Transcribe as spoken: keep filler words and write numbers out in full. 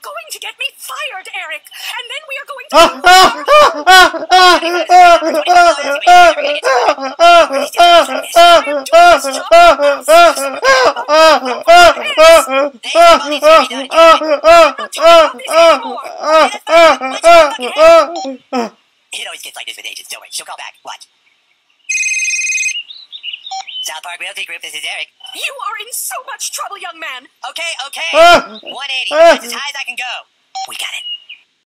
going to get me fired, Eric. And then we are going to... It always gets like this with agents, don't worry. She'll call back. Watch. South Park Realty Group, this is Eric. You are in so much trouble, young man. Okay, okay. one eighty. That's as high as I can go. We got it.